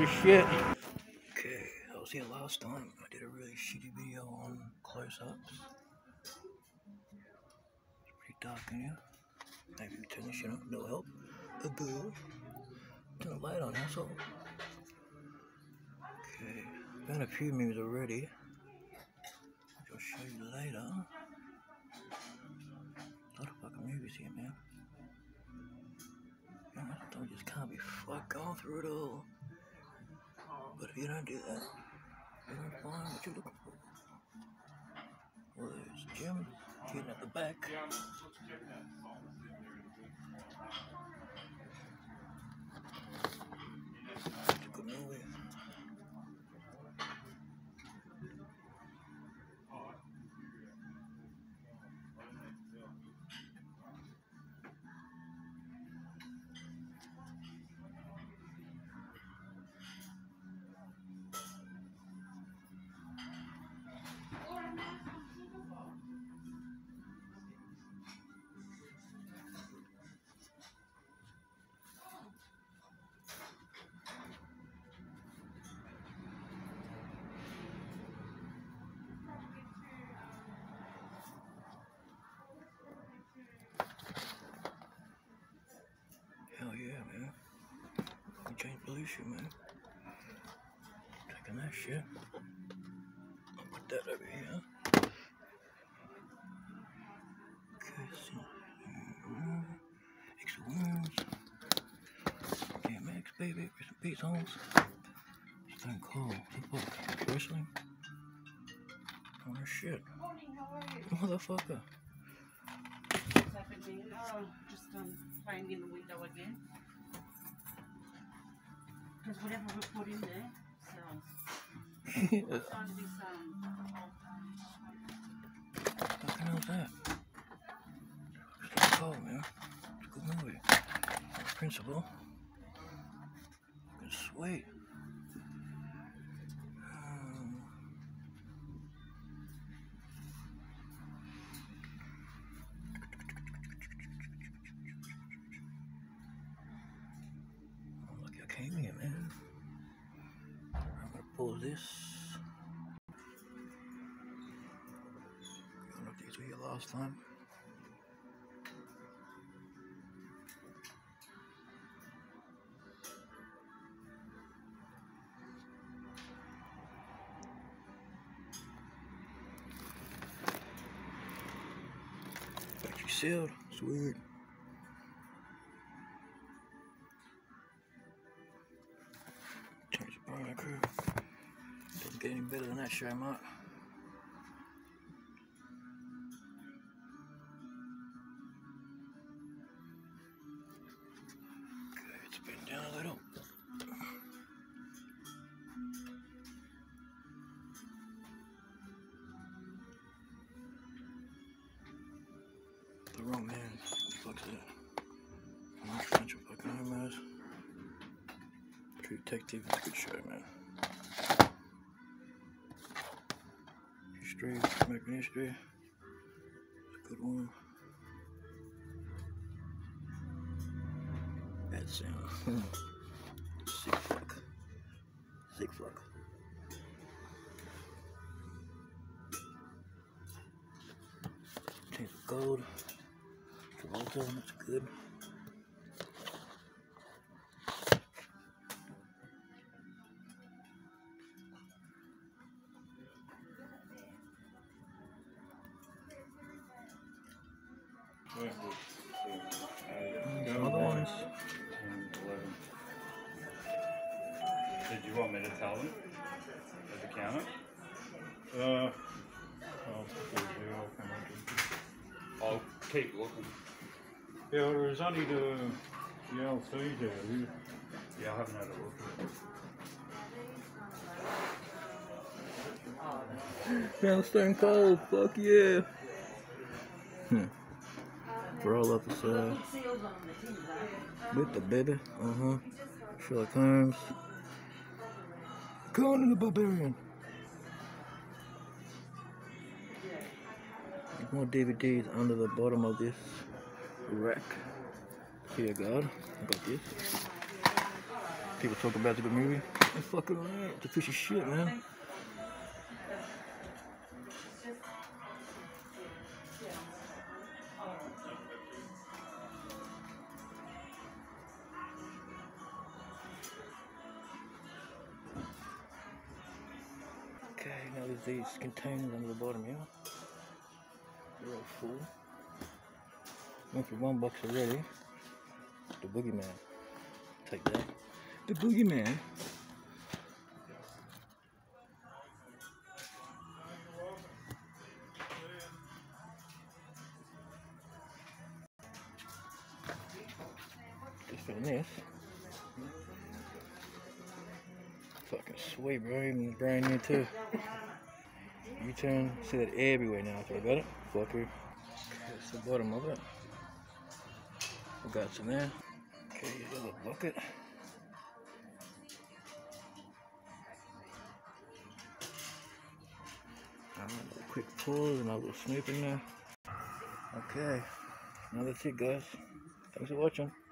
this shit. Okay, I was here last time. I did a really shitty video on close-ups. It's pretty dark in here. Maybe we turn this shit up, no help. Turn the light on, asshole. Okay, done a few memes already, which I'll show you later. A lot of fucking movies here, man. Sometimes you just can't be fucking going through it all. But if you don't do that, you don't find what you're looking for. Well, there's Jim getting at the back. It's a good movie. Hell yeah, man. James Belushi, man. Taking that shit. I'll put that over here. Okay, so. Extra wounds. DMX, baby. Rest in peace, Holmes. Stone Cold. What the fuck? Wrestling? Oh, shit. Morning, how are you? Motherfucker. What's happening? Just finding the window again. Because whatever we put in there sells. Yeah. It's on this What the hell is that? Stone Cold, man. It's a good movie. Principal. Fucking sweet. Lucky I came here, man. I'm gonna pull this. I don't know if these were here last time. Factory sealed. Sweet. Change the burner crew. Doesn't get any better than that show, Mark. Okay, it's been down a little. The wrong man. Fuck's that? I'm not French or fucking homos. True Detective is a good show, man. History, American history. It's a good one. Bad sound. Sick fuck. Sick fuck. Chains of Gold. Travolta, that's good. Some other ones. 10, 11. Did you want me to tell them at the counter? I'll keep looking. Yeah, there's only the LC there. Yeah, I haven't had a look. Yeah, Stone Cold, fuck yeah. Roll up the side. With the baby. Sherlock Holmes. Conan the Barbarian. There's more DVDs under the bottom of this rack. Here, God. I got this. People talk about it's a good movie. It's fucking right. It's a piece of shit, man. Okay, now there's these containers under the bottom here. They're all full. Went for $1 already. The Boogeyman. Take that. The Boogeyman. Just for this. Fucking sweet, bro. Even brand new too. U-turn. See that everywhere now. If I got it. Fucker. That's the bottom of it. We got some there. Okay, here's a little bucket. A quick pause and a little snoop in there. Okay, now that's it, guys. Thanks for watching.